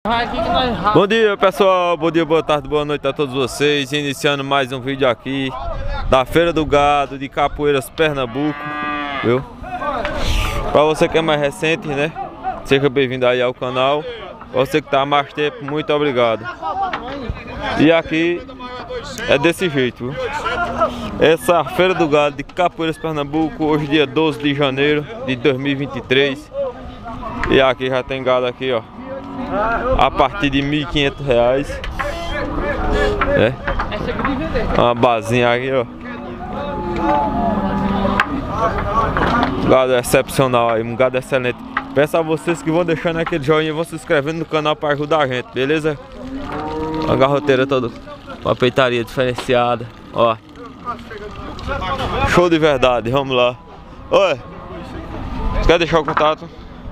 Bom dia, pessoal, bom dia, boa tarde, boa noite a todos vocês. Iniciando mais um vídeo aqui da Feira do Gado de Capoeiras, Pernambuco, viu? Para você que é mais recente, né? Seja bem-vindo aí ao canal. Pra você que tá há mais tempo, muito obrigado. E aqui é desse jeito, viu? Essa Feira do Gado de Capoeiras, Pernambuco, hoje dia 12 de janeiro de 2023. E aqui já tem gado aqui, ó, a partir de R$ 1.500, né? Uma basinha aqui, ó. Gado excepcional aí, um gado excelente. Peço a vocês que vão deixando aquele joinha e vão se inscrevendo no canal para ajudar a gente, beleza? Uma garroteira toda, uma peitaria diferenciada, ó. Show de verdade, vamos lá. Oi, você quer deixar o contato?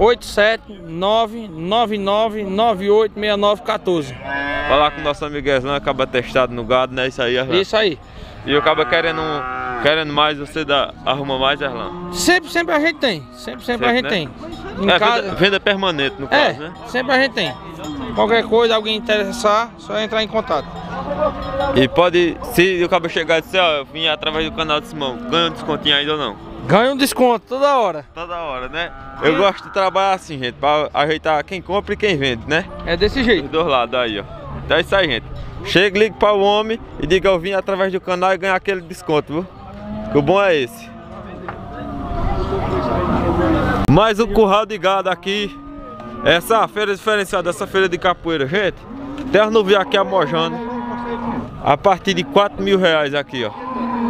87999986914. Falar com o nosso amigo Eslan, acaba testado no gado, né? Isso aí, Eslan. Isso aí. E eu acaba querendo mais, você arruma mais, Eslan? Sempre a gente tem. Sempre a gente, né, tem. Em casa... venda permanente, no caso, né? Sempre a gente tem. Qualquer coisa, alguém interessar, só entrar em contato. E pode, se o cabo chegar e dizer, ó, eu vim através do canal de Simão, ganha um descontinho ainda ou não? Ganha um desconto toda hora. Toda hora, né? Eu gosto de trabalhar assim, gente, pra ajeitar quem compra e quem vende, né? É desse jeito. Dos dois lados aí, ó. Então é isso aí, gente. Chega, liga para o homem e diga eu vim através do canal e ganhar aquele desconto, viu? Que o bom é esse. Mais um curral de gado aqui. Essa feira diferenciada, essa feira de capoeira, gente. Tem as novilhas aqui amojando a partir de R$ 4.000 aqui, ó.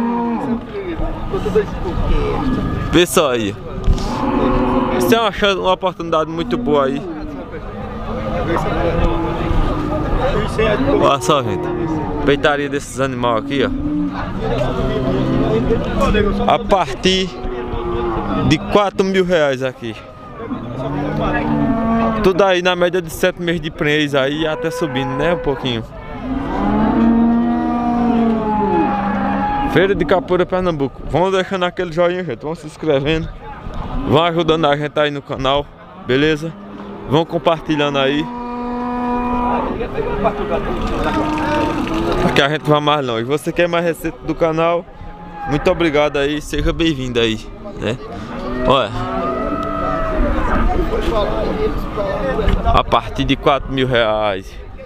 Pessoal aí, isso é uma oportunidade muito boa aí. Olha só, gente, peitaria desses animais aqui, ó, a partir de R$ 4.000 aqui. Tudo aí na média de 7 meses de prenhez aí, até subindo, né, um pouquinho. Feira de Capoeira, Pernambuco. Vão deixando aquele joinha, gente. Vão se inscrevendo. Vão ajudando a gente aí no canal. Beleza? Vão compartilhando aí. Para que a gente vá mais longe. Você que é mais recente do canal, muito obrigado aí. Seja bem-vindo aí, né? Olha, a partir de R$ 4.000.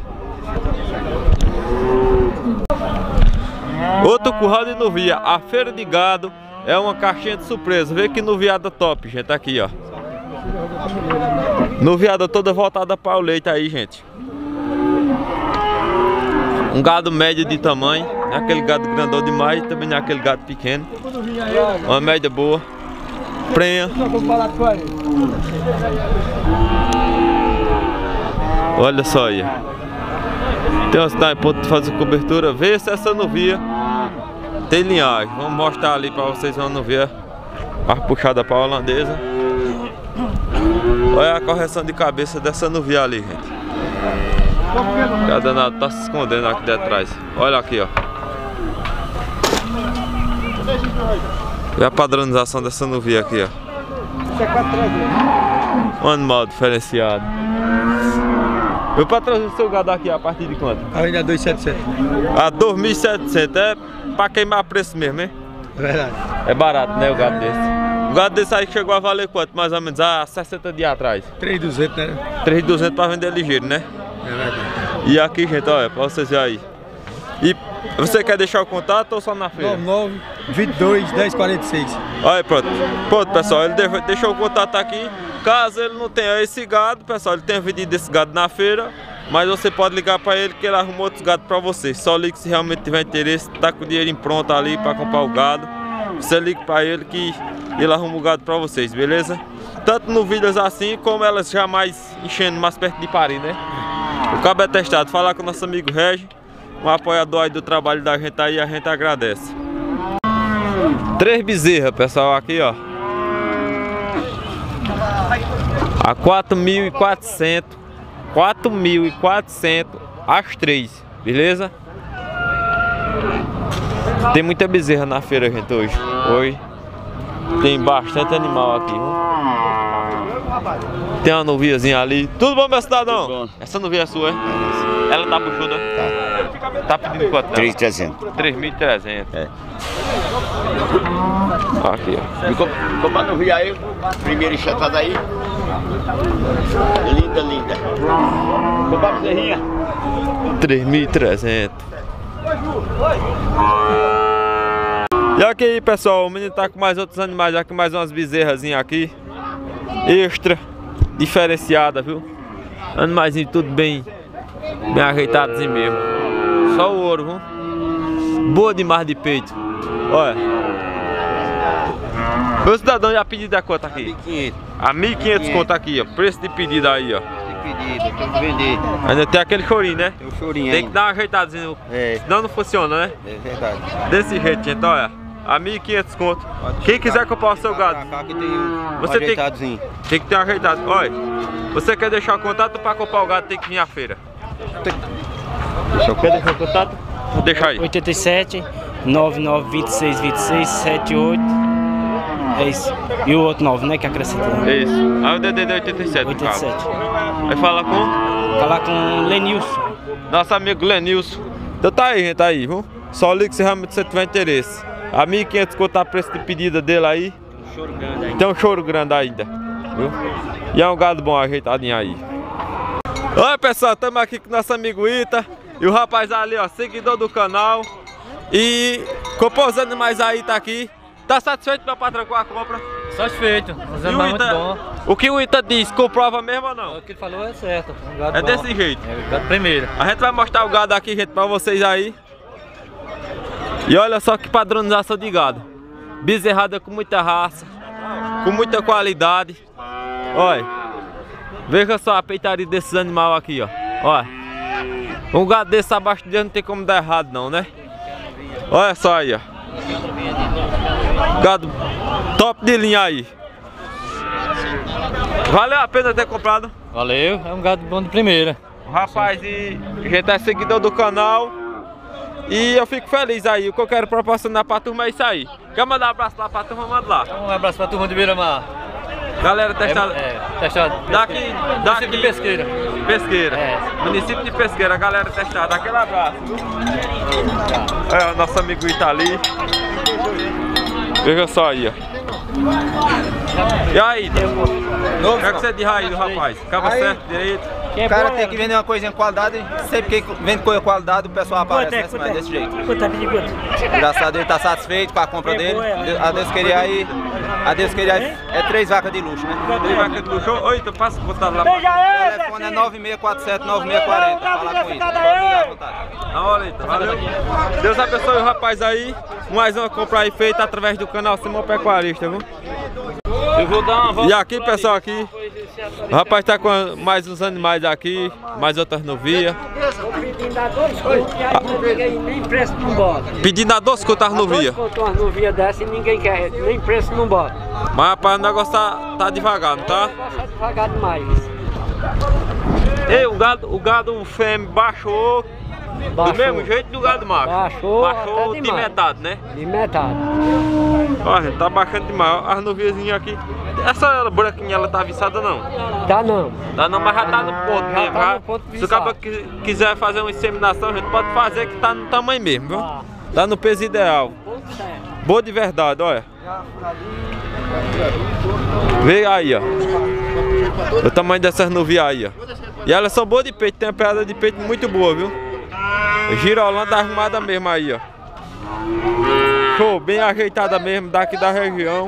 Outro curral de novia, a feira de gado é uma caixinha de surpresa. Vê que noviada top, gente, aqui, ó. Noviada toda voltada para o leite aí, gente. Um gado médio de tamanho, não é aquele gado grandão demais, também não é aquele gado pequeno. Uma média boa. Prenha. Olha só aí. Tem uma cidade para fazer cobertura. Vê se essa novia tem linhagem. Vamos mostrar ali para vocês uma novia mais puxada para a holandesa. Olha a correção de cabeça dessa novia ali, gente. A danada tá se escondendo aqui de trás. Olha aqui, ó. Olha a padronização dessa novia aqui, ó. Um animal diferenciado. Eu para trazer o seu gado aqui a partir de quanto? Ainda 2.700. A 2.700, é para queimar preço mesmo, hein? É verdade. É barato, né, o gado desse? O gado desse aí chegou a valer quanto, mais ou menos, há 60 dias atrás? 3.200, né? 3.200 para vender ligeiro, né? É verdade. E aqui, gente, olha, para vocês verem aí. E você quer deixar o contato ou só na feira? 99-22-1046. Olha, pronto, pessoal, ele deixou o contato aqui. Caso ele não tenha esse gado, pessoal, ele tem vendido esse gado na feira, mas você pode ligar para ele que ele arruma outros gados para você. Só ligue se realmente tiver interesse, tá com o dinheiro pronto ali para comprar o gado. Você liga para ele que ele arruma o gado para vocês, beleza? Tanto no vídeos assim, como elas já mais enchendo mais perto de Paris, né? O cabo é testado. Falar com o nosso amigo Regi, um apoiador aí do trabalho da gente aí, a gente agradece. 3 bezerras, pessoal, aqui, ó. A 4.400. 4.400 as 3, beleza? Tem muita bezerra na feira, gente, hoje. Tem bastante animal aqui, viu? Tem uma noviazinha ali. Tudo bom, meu cidadão? Tudo bom. Essa novia é sua, é? Ela tá buchuda? Tá pedindo quanto? 3.300. 3.300. É. Aqui, ó. Ficou pra novia aí, primeira enxatada aí. Linda, linda. Ficou pra bezerrinha. 3.300. E aqui aí, pessoal, o menino tá com mais outros animais aqui, mais umas bezerrazinhas aqui. Extra, diferenciada, viu? Animaizinho tudo bem ajeitados mesmo. Só o ouro, viu? Boa demais de peito. Olha. Meu cidadão já pedido a quanto aqui? 1.500. A 1.500 conto aqui, ó. Preço de pedido aí, ó. Tem pedido, tem que vender. Ainda tem aquele chorinho, né? Tem um chorinho Tem que ainda. dar uma ajeitadinha, É. senão não funciona, né? É verdade. Desse jeito, gente, olha. A 1.500 conto. Quem quiser comprar o seu gado, Aqui tem um Você tem- ajeitadozinho. tem que ter um ajeitado. Olha, você quer deixar o contato para comprar o gado, tem que vir à feira. Quer deixar o contato? Vou deixar aí. 87 99 26 26 78. É isso. E o outro 9, né? Que acrescentou. Isso. Aí o DDD 87. 87. Vai falar com Falar com o Lenilson. nosso amigo Lenilson. Então tá aí, gente, tá aí, viu? Só liga se realmente você tiver interesse. A 1.500 conto a preço de pedida dele aí. Choro grande aí. Tem um choro grande ainda, viu? E é um gado bom ajeitadinho aí. Oi, pessoal, estamos aqui com nosso amigo Ita. E o rapaz ali, ó, seguidor do canal. E comprou os animais aí, tá aqui. Tá satisfeito, meu patrão, com a compra? Satisfeito, os E o animais muito Ita, bom. o que o Ita diz, comprova mesmo ou não? O que ele falou é certo. Um gado É bom. desse jeito. É o gado primeiro. A gente vai mostrar o gado aqui, gente, pra vocês aí. E olha só que padronização de gado. Bezerrada com muita raça, com muita qualidade. Olha, veja só a peitaria desses animais aqui, ó. Olha, um gado desse abaixo de Deus não tem como dar errado não, né? Olha só aí, ó. Gado top de linha aí. Valeu a pena ter comprado. Valeu, é um gado bom de primeira. O rapaz e a gente é seguidor do canal. E eu fico feliz aí. O que eu quero proporcionar pra turma é isso aí. Quer mandar um abraço lá pra turma? Manda lá. Um abraço pra turma de Beira-Mar. Galera testada. Testado. Daqui de Pesqueira. Pesqueira. É. Município de Pesqueira, galera testada. Aquele abraço. É, o nosso amigo Itali. Veja só aí, ó. E aí, o que é que você diz aí do rapaz? Acaba certo, direito? O cara tem que vender uma coisa em qualidade, sempre que vende coisa em qualidade, o pessoal aparece, né? Mas desse jeito. Engraçado, ele tá satisfeito com a compra dele. A Deus queria aí. A Deus queria aí. É 3 vacas de luxo, né? Tem vaca do show? Oi, então passa o contato lá pra O telefone é 9647-9640. Falar com ele. Pode ligar à vontade. Na hora, então. Valeu. Deus abençoe o rapaz aí. Mais uma compra aí feita através do canal Simão Pecuarista, viu? Eu vou dar uma volta. E aqui, pessoal, aqui. O rapaz tá com mais uns animais aqui, mais outras novias. Pedindo a 2 contos e aí nem preço não bota. Pedindo a 2 contas as novias. Contou umas novias dessa e ninguém quer, nem preço não bota. Mas, rapaz, o negócio tá devagar, não tá? O negócio é devagar demais. Ei, o gado fêmea baixou. Do mesmo jeito do gado macho. Baixou até Baixou de demais. metade, né? De metade. Olha, tá baixando demais. As noviazinhas aqui. Essa branquinha, ela tá viçada não? Dá não. Tá não, mas já tá no ponto Já mesmo. tá já. no ponto Se o cara quiser fazer uma inseminação, a gente pode fazer que tá no tamanho mesmo, viu? Tá no peso ideal. Boa de verdade, olha. Vê aí, ó. O tamanho dessas novias aí, ó. E elas são boas de peito, tem uma pegada de peito muito boa, viu? Girolanda arrumada mesmo aí, ó. Show, bem ajeitada mesmo, daqui da região.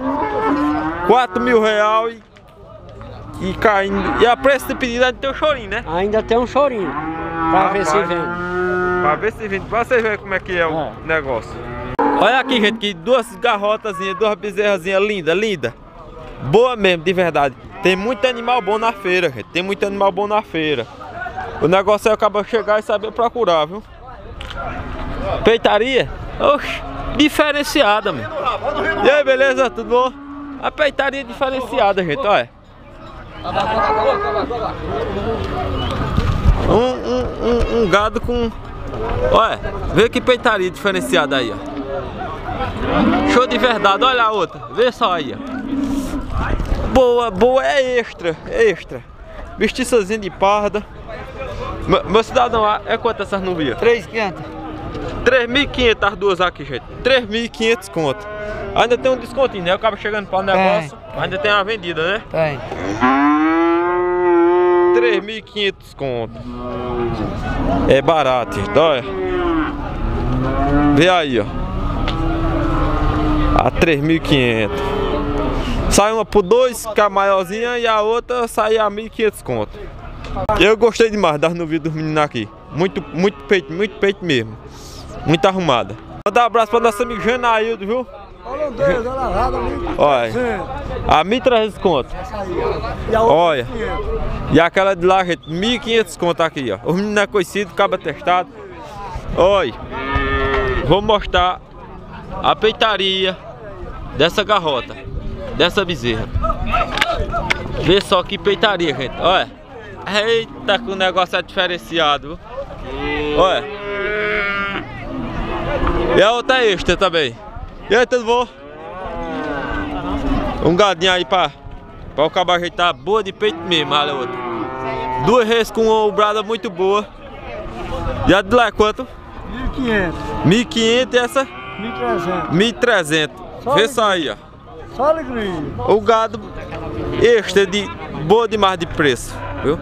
R$4.000 e caindo. E a preço de pedido ainda tem o chorinho, né? Ainda tem um chorinho. Pra ver se vende. Pra ver se vende, pra vocês verem como é que é o negócio. Olha aqui, gente, que duas garrotazinhas, duas bezerrazinhas lindas, linda. Boa mesmo, de verdade. Tem muito animal bom na feira, gente. Tem muito animal bom na feira. O negócio é acabar chegar e saber procurar, viu? Peitaria? Oxe, diferenciada, mano. E aí, beleza? Tudo bom? A peitaria diferenciada, gente, olha. Um gado com... Olha, vê que peitaria diferenciada aí, ó. Show de verdade, olha a outra. Vê só aí, ó. Boa é extra, Mestiçazinha de parda. Meu cidadão, é quanto essas novias? 3.500. 3.500 as duas aqui, gente. 3.500 conto. Ainda tem um descontinho, né? Eu acabo chegando para o negócio. Ainda tem a vendida, né? Tem. 3.500 conto. É barato, gente. Olha. Vê aí, ó. A 3.500. Sai uma por 2, que é a maiorzinha, e a outra sai a 1.500 conto. Eu gostei demais das novias dos meninos aqui. Muito peito mesmo. Muito arrumada. Mandar um abraço para nosso amigo Janaildo, viu? Olha, a 1.300 conto. Olha. E aquela de lá, gente, 1.500 conto aqui, ó. Os meninos é conhecido, acaba testado. Olha. Vou mostrar a peitaria dessa garrota, dessa bezerra. Vê só que peitaria, gente. Olha. Eita, que o negócio é diferenciado, viu? Olha. E a outra é extra também. E aí, tudo bom? Um gadinho aí pra o cabo ajeitar. Boa de peito mesmo, olha a outra. 2 reis com uma obrada muito boa. E a de lá é quanto? 1.500. 1.500 e essa? 1.300. 1.300. Vê só aí, ó. Só alegria. O gado extra de boa demais de preço, viu?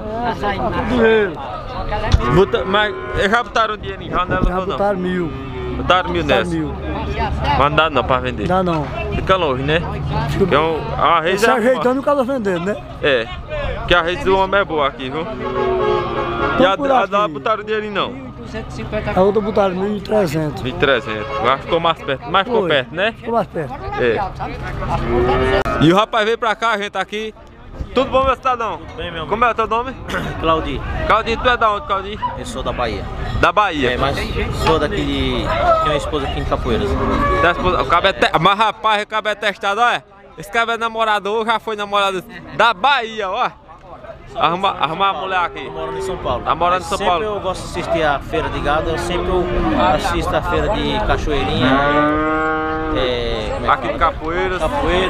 Mas já botaram dinheiro em janela ou não? Botaram 1.000. Botaram 1.000 nessa? 1.000. Mas não dá não pra vender? Dá não. Fica longe, né? Porque a reis se ajeitando o cara vendendo, né? É. Que a reis do homem é boa aqui, viu? E a lá botaram dinheiro não? A outra botaram 1.300. 1.300. Agora ficou mais perto. Mas ficou perto, né? Ficou mais perto. É. E o rapaz veio pra cá, a gente tá aqui. Tudo bom, meu cidadão? Tudo bem, meu amigo. Como é o teu nome? Claudinho. Claudinho, tu é da onde, Claudinho? Eu sou da Bahia. Da Bahia. É, mas sou daqui de... Tenho uma esposa aqui em Capoeiras. O cabo é mas rapaz, o cabo é testado, olha. Esse cabo é namorador, já foi namorado da Bahia, ó. Arrumar a mulher aqui. Tô morando em São Paulo. Tá morando em São Paulo. Sempre eu gosto de assistir a feira de gado, eu sempre assisto a feira de Cachoeirinha. Aqui de Capoeiras.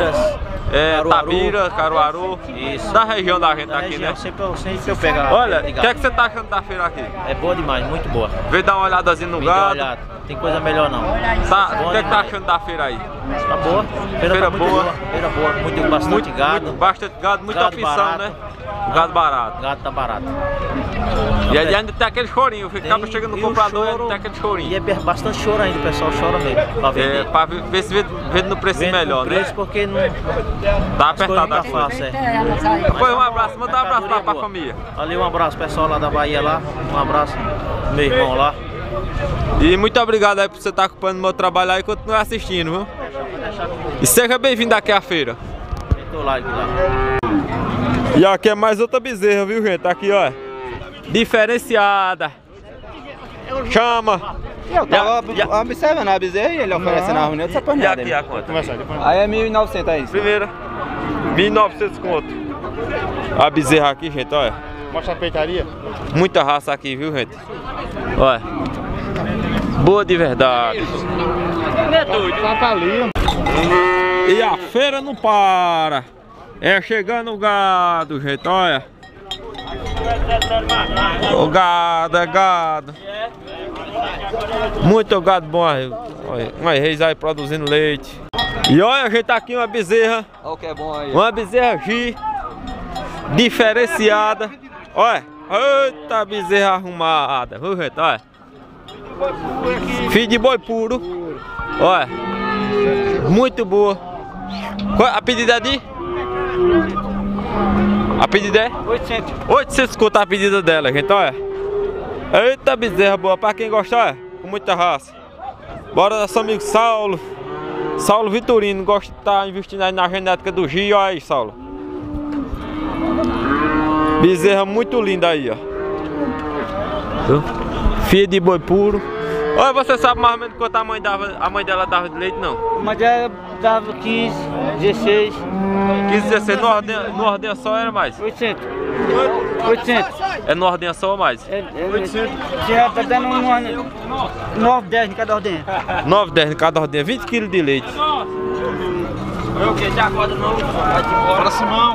Tabira, Caruaru. Isso. Da região da gente aqui, região, né? Sempre eu pego a Olha, feira de o gado. que você tá achando da feira aqui? É boa demais, muito boa. Veio dar uma olhadazinha no Vem dar uma gado. olhada. Tem coisa melhor não. Tá, o que você tá achando da feira aí? Tá boa. Feira tá muito boa. Feira boa. Bastante gado. Bastante gado, muita Gado opção, barato. né? O gado barato. Gado tá barato. E ali ainda tem aquele chorinho, acaba chegando no comprador e ainda tem aquele chorinho. E é bastante choro ainda, o pessoal chora mesmo pra vender. É, pra ver se vende no preço Vende melhor, no preço né? porque não Tá apertado a tá coisa. fácil, Depois um abraço, manda um abraço pra família. Ali um abraço pessoal lá da Bahia lá, um abraço meu irmão lá. E muito obrigado aí por você estar acompanhando o meu trabalho aí e continuar assistindo, viu? E seja bem-vindo aqui à feira. Tô lá. E aqui é mais outra bezerra, viu, gente? Aqui, ó. Diferenciada. Chama. Eu tava observando a bezerra e ele oferecendo a reunião, essa E aqui a conta? Aí é 1.900 aí. Primeira. 1.900 conto. A bezerra aqui, gente, olha. Mostra a peitaria. Muita raça aqui, viu, gente? Olha. Boa de verdade. É doido. Tá ali. E a feira não para. É chegando o gado, gente, olha. O gado, é gado. Muito gado bom aí. Olha, uma reis aí produzindo leite. E olha, a gente tá aqui uma bezerra. Olha o que é bom aí. Uma bezerra G diferenciada. Olha, eita bezerra arrumada, viu, gente? Olha. Filho de boi puro. Olha. Muito boa. A pedida é de? A pedida é? 800. 800 conto a pedida dela, gente, olha. Eita bezerra boa, pra quem gosta, olha. Com muita raça. Bora, nosso amigo Saulo. Saulo Vitorino, gosta de estar investindo aí na genética do G, olha aí, Saulo. Bezerra muito linda aí, ó. Filha de boi puro. Olha, você sabe mais ou menos quanto a mãe dela dava de leite, não? Mas ela dava 15, 16. 15, 16, no ordenha só era mais? 800. 800. É no ordenha só ou mais? 800. Já tá dando 9, 10 em cada ordenha. 9, 10 em cada ordenha, 20 kg de leite. Eu que já acorda não. Vai embora.